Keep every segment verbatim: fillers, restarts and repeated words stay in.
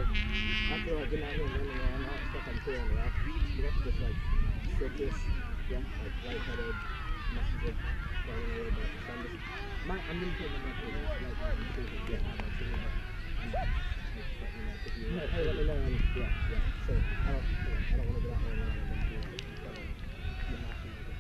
after like getting out here and running around, all that stuff I'm feeling rough, you have to just like sit this, yeah, like lightheaded, muscles are going a little bit. So I'm just, my, I'm going to take my neck with this, like, I'm choosing, yeah, I'm not choosing, but I'm just letting you know, if you, hey, let me know, and, yeah, yeah, so I don't, you know, I don't want to get out there and run and then do it, but, uh, you have to, like,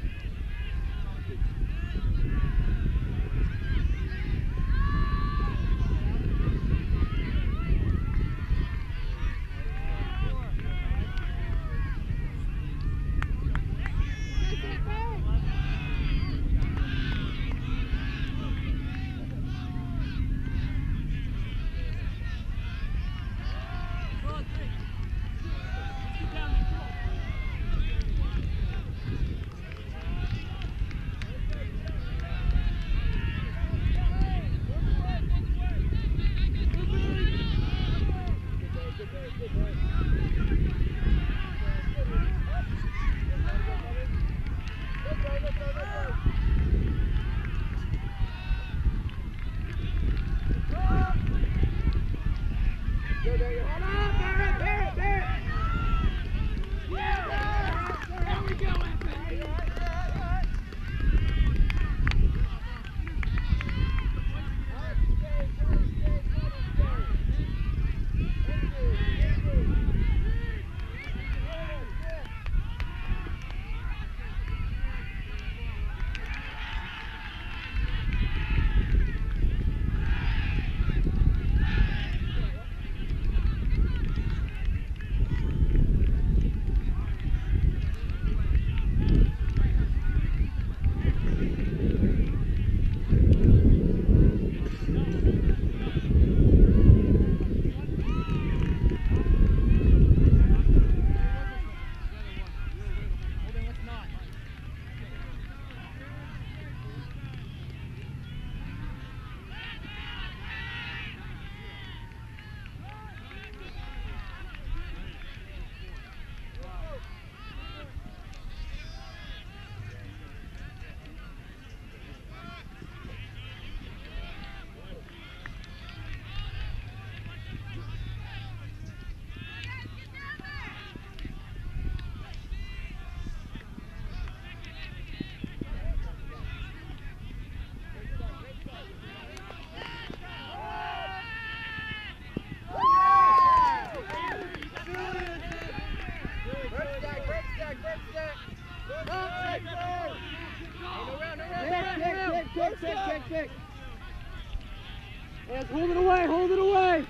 Yes, hold it away, hold it away.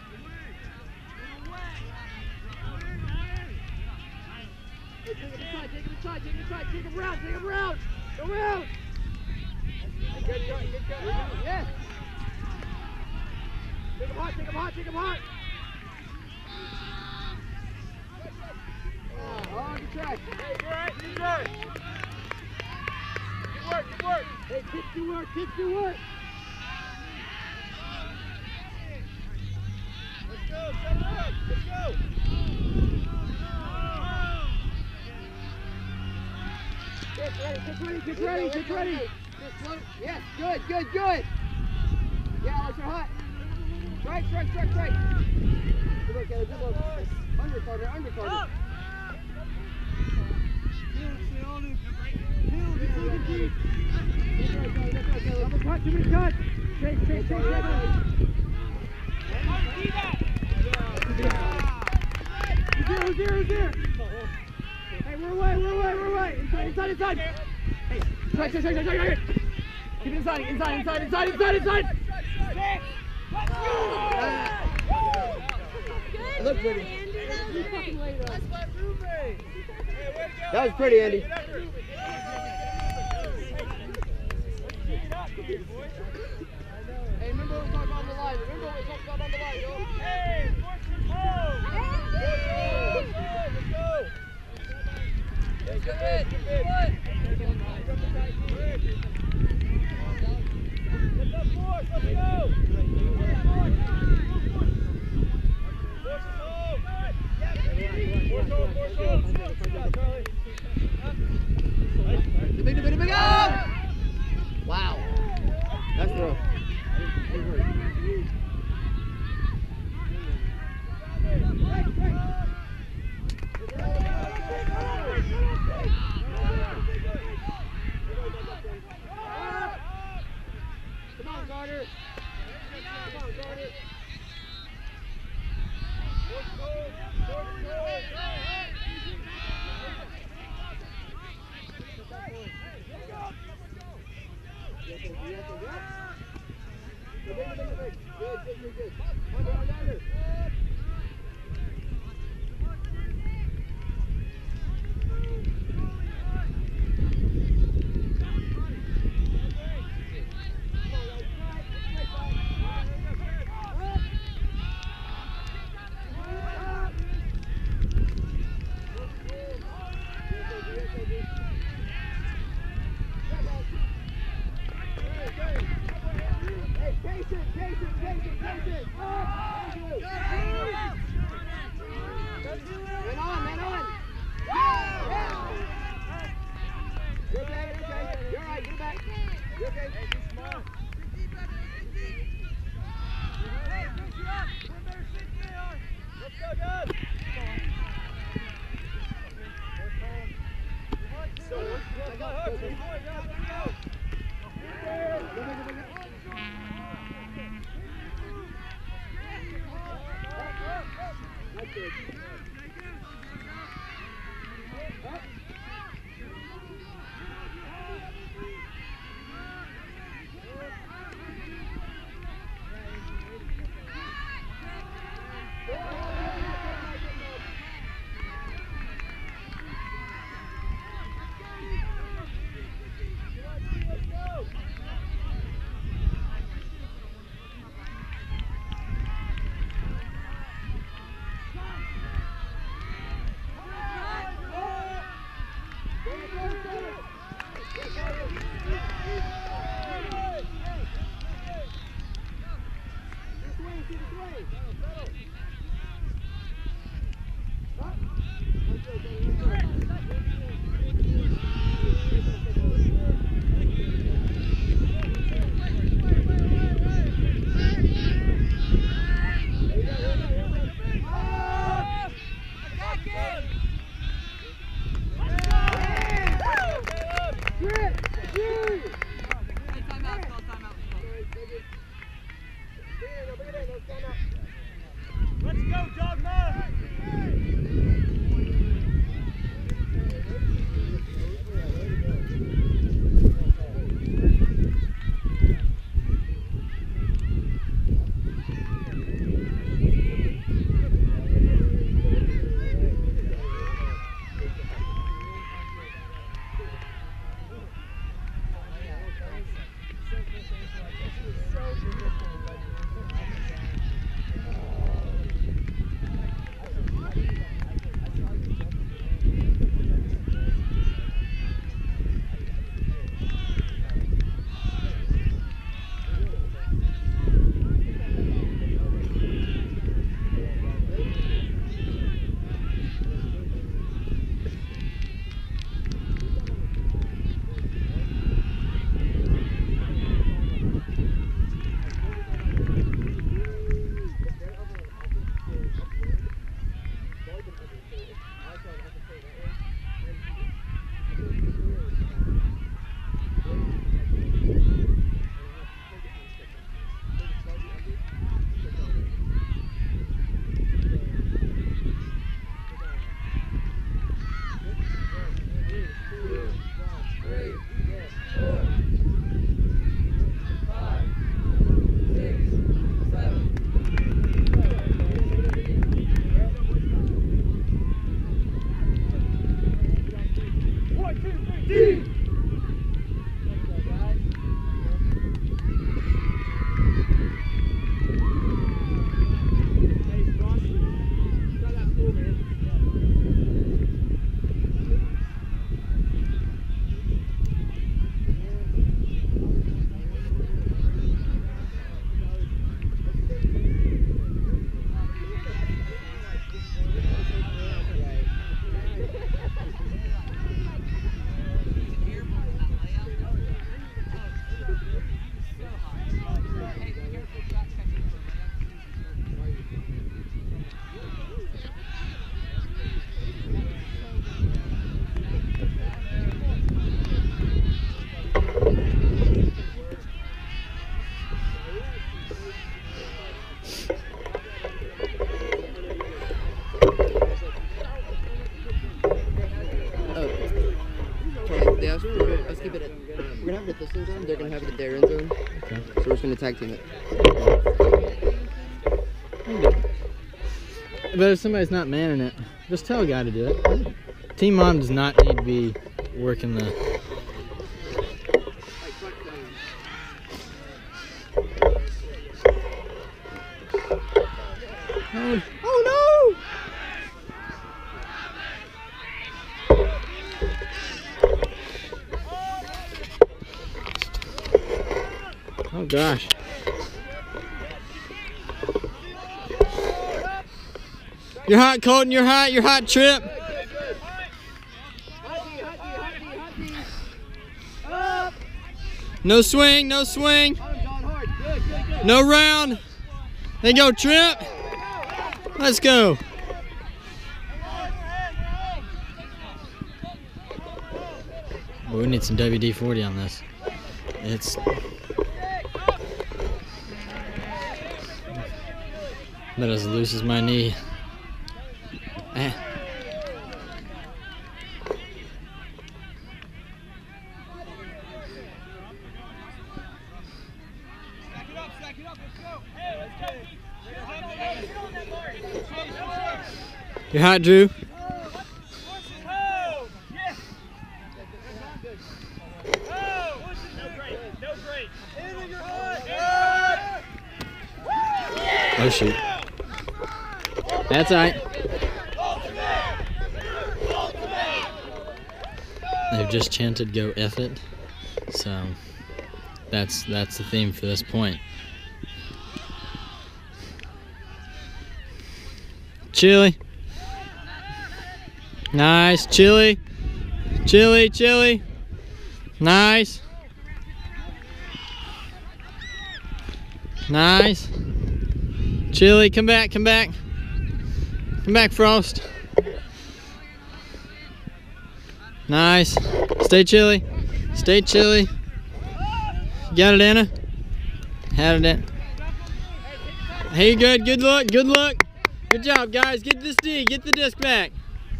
Hey, take him inside, take him inside, take him inside, take him round, take him round. Go round. Good, good, good, good. Yes. Take him hot, take him hot, take him hot. Oh, good try. Hey, you're right, you're right. Good work, good work. Hey, kick to work, kick to work. Let's go, set it up, let's go. Get ready, get ready, get ready, get ready. Yes, good, good, good. Yeah, let's go hot. Strike, strike, strike, strike. Good look, Kelly, good look. Undercarter, undercarter. Double cut, too many cuts. Chase, chase, chase, chase. Who's here, who's here, who's here? Hey, we're away, we're away, we're away. Inside, inside, inside. Hey, strike, strike, strike, strike, strike. Keep it inside, inside, inside, inside, inside, inside. It looked pretty. That was pretty, Andy. Hey, remember what we talked about on the line. Remember what we talked about on the line, yo. Hey, force it home. Let's go. Let's go. Good, good, good. Let's go, force. Let's go. Force it home. Force home, force home. Good job, Charlie. The big, the big, the big, up! Wow. That's rough. Let's keep it at, we're gonna have it at this end zone, they're gonna have it at their end zone. Okay. So we're just gonna tag team it. But if somebody's not manning it, just tell a guy to do it. Team mom does not need to be working the... Oh, oh no! Oh gosh. You're hot, Colton, you're hot, you're hot, Trip. No swing, no swing. No round. There you go, Trip. Let's go. Oh, we need some W D forty on this. It's about as loose as my knee. Eh. You're hot, Drew. Oh shoot. That's all right. They've just chanted "Go F it," so that's that's the theme for this point. Chili. Nice. Chili. Chili, chili. Nice. Nice. Chili, come back, come back. Come back, Frost. Nice. Stay chilly. Stay chilly. You got it, Anna? Had it in. Hey, good, good look, good look. Good job, guys. Get this D, get the disc back.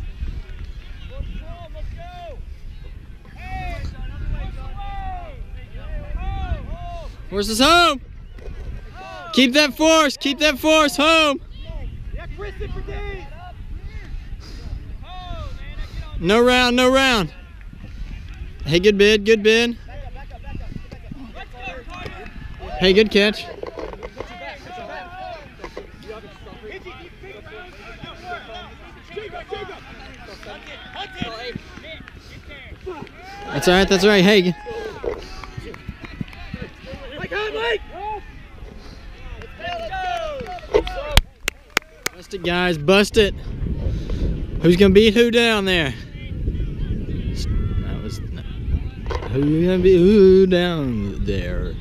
Where's this home? Keep that force, keep that force home. No round, no round. Hey, good bid, good bid. Hey, good catch. That's all right, that's all right. Hey. Bust it, guys, bust it. Who's gonna beat who down there? That was who gonna be who down there?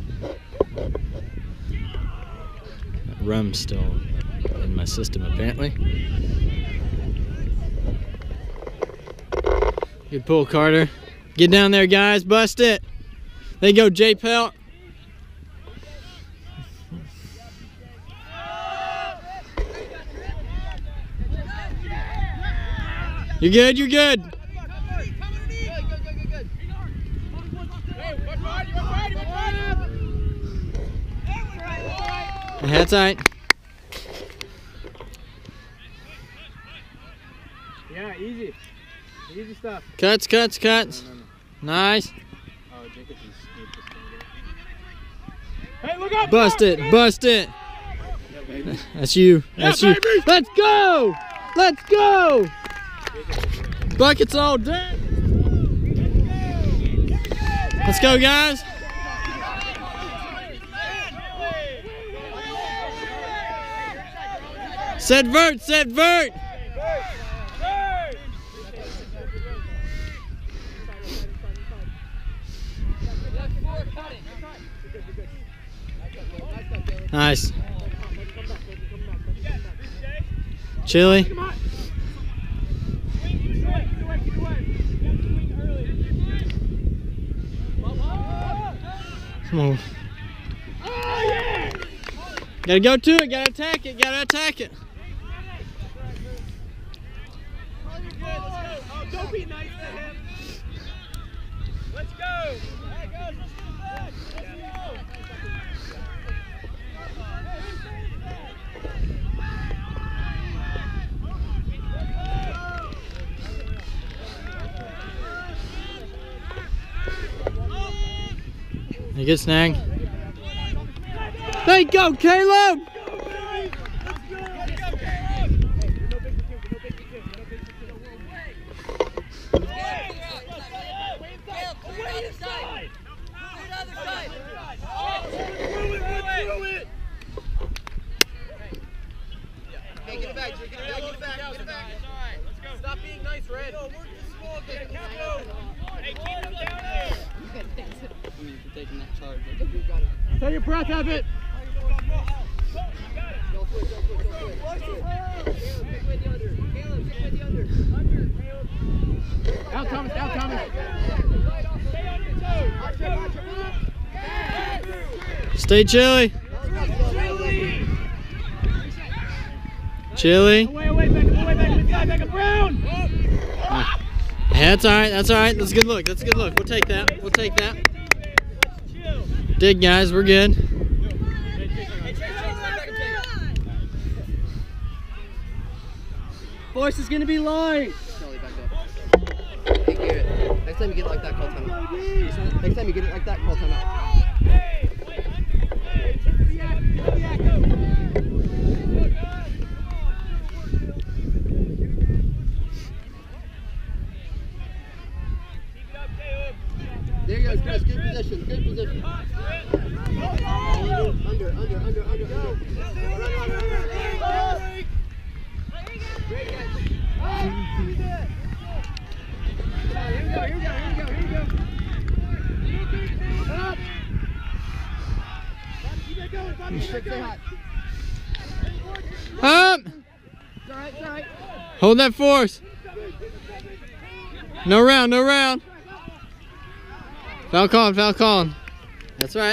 That rum's still in my system apparently. Good pull, Carter. Get down there, guys. Bust it. There you go, J Pelt. You're good, you're good. That's tight. Yeah, easy. Easy stuff. Cuts, cuts, cuts. No, no, no. Nice. Oh, Jacob just sneaked this finger. Hey, look up! Bust it, bust it. Yeah, baby. That's you. That's yeah, you. Baby. Let's go! Let's go! Buckets all dead. Let's go, guys. Set vert, set vert. Nice. Chili. Come on. Gotta go to it, gotta attack it, gotta attack it. Don't be nice to him. Let's go. You get snag. There you go, Caleb! Hey, get it back, get it back, get it back, get it back, get it back. Stop being nice, Red. Hey, keep him down there. For taking that charge. Take your breath, have it. Go for it, go for it, go for it. Caleb, take away the under. Caleb, take away the under. Out, Thomas, out, Thomas. Stay on your toes. Stay chilly. Chili. Chilly. Chili. Away, away, back, away, back, inside, back, Brown! Ah. That's all right. That's all right. That's a good look. That's a good look. We'll take that. We'll take that. Dig, guys. We're good. Force is going to be line. Charlie, back up. Hey, Garrett. Next time you get it like that, call timeout. Next time you get it like that, call timeout. There you go, Chris. Good position. Good position. Under, under, under, under, under. Run, run, run, run, run. Great guys. Here we go, here we go, here we go, here we go. Up. Keep it going, Bobby. Stay hot. Up. It's all right, it's all right. Hold that force. No round, no round. Foul calling, foul calling. That's right.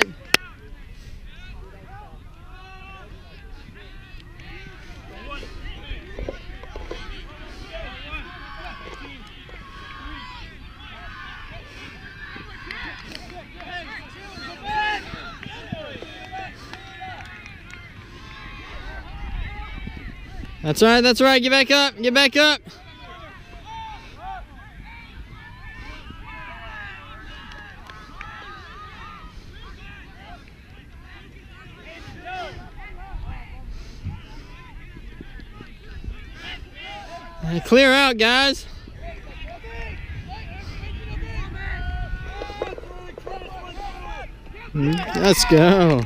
That's right, that's right. Get back up, get back up. Uh, clear out, guys. Let's go.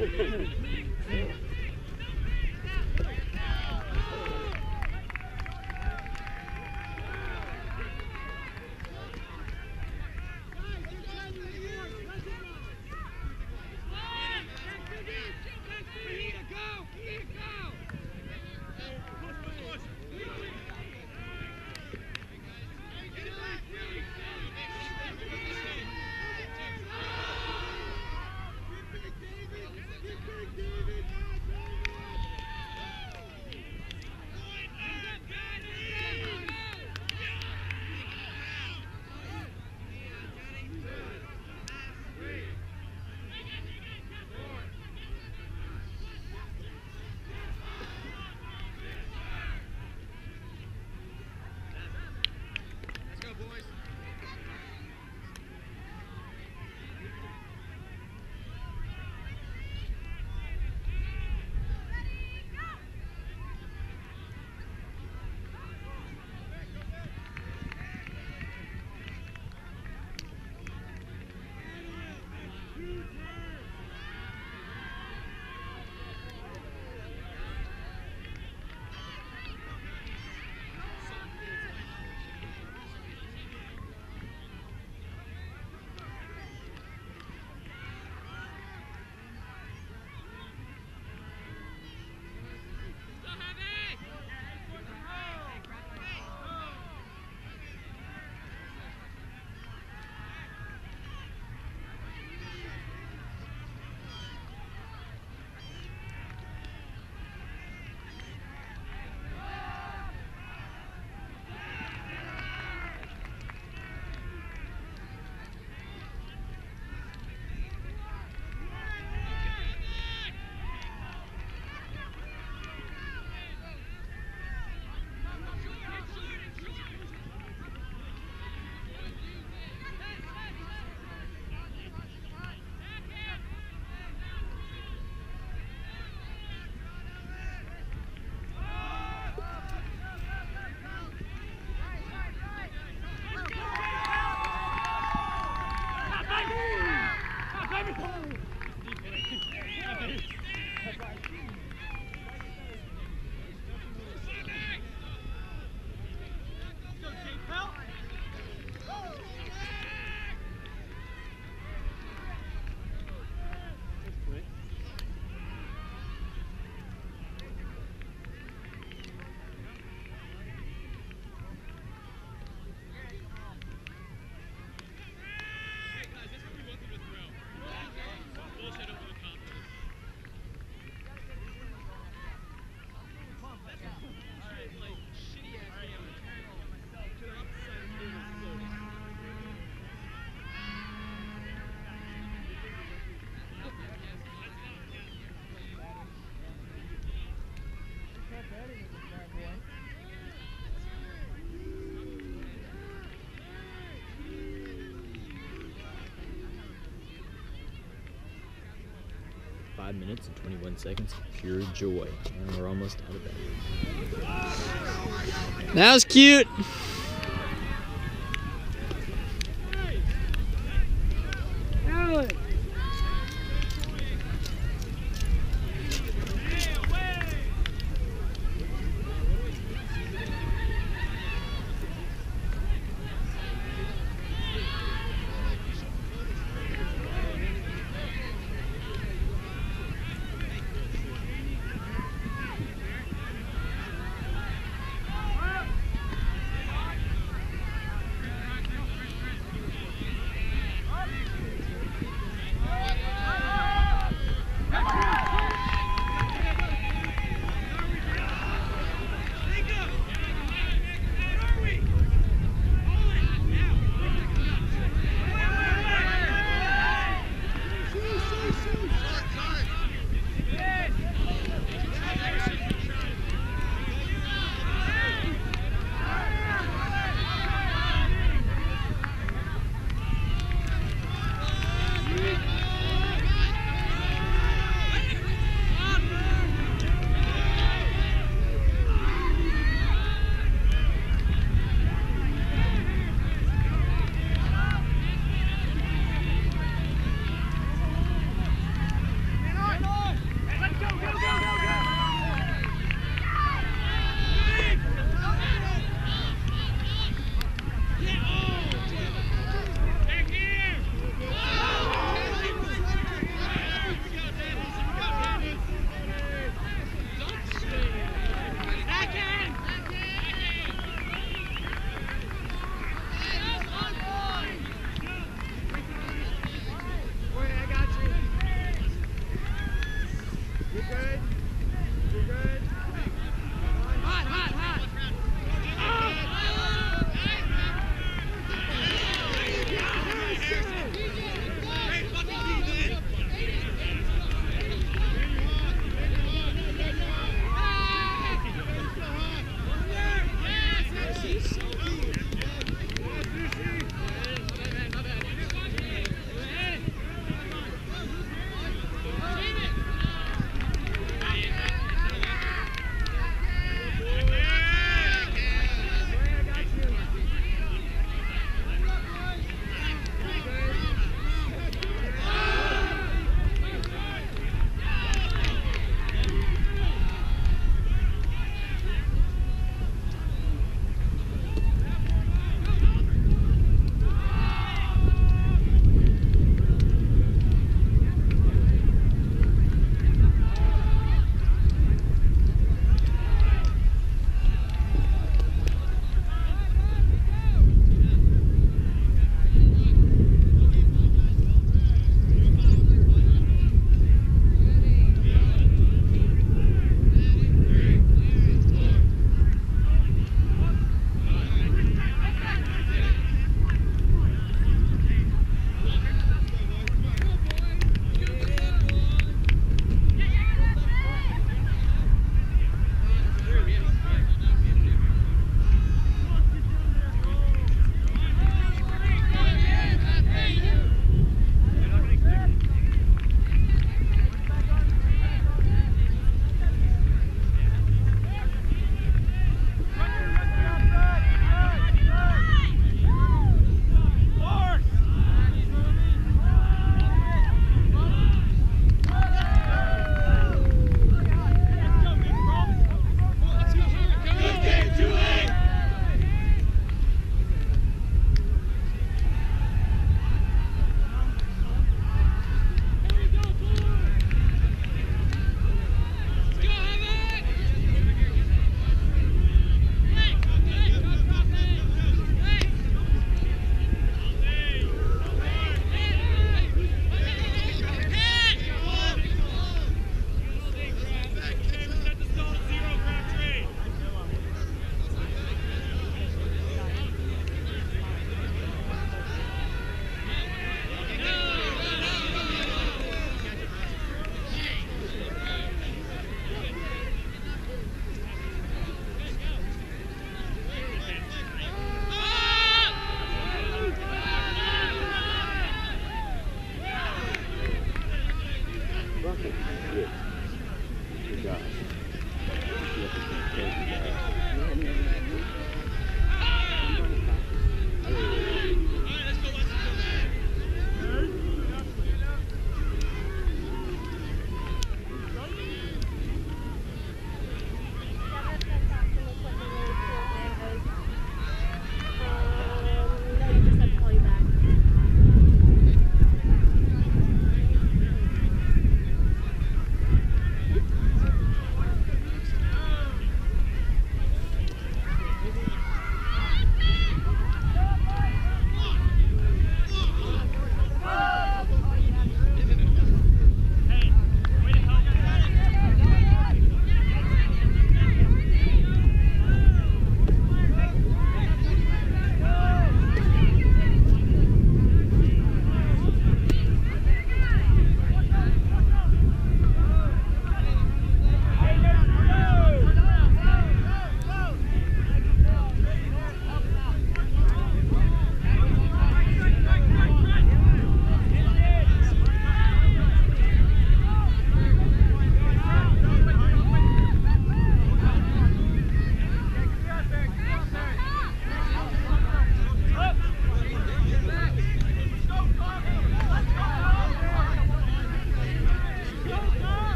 Five minutes and twenty-one seconds, pure joy, and we're almost out of bed. That was cute.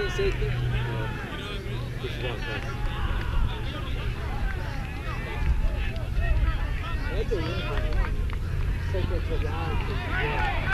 play safety? Or just one play? That's a real thing. Second to round.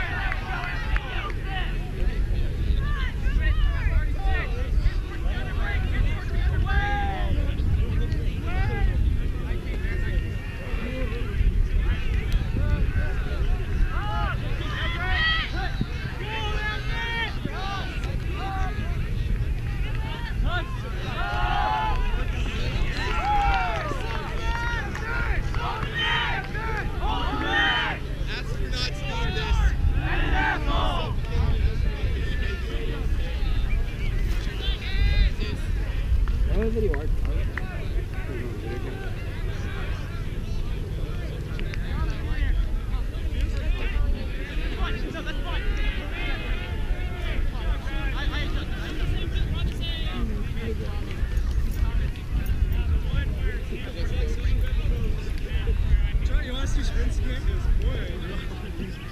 Video art. You want to see sprints again? Boy.